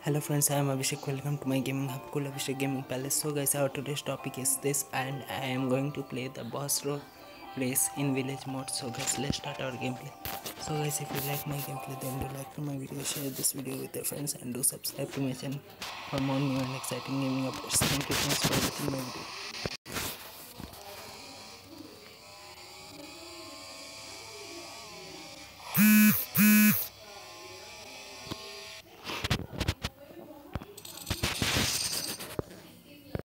Hello friends, I am Abhishek. Welcome to my gaming hub, Cool Abhishek Gaming Palace. So guys, our today's topic is this, and I am going to play the boss role plays in village mode. So guys, let's start our gameplay. So guys, if you like my gameplay, then do like to my video, share this video with your friends, and do subscribe to my channel for more new and exciting gaming updates. Thank you friends for watching my video.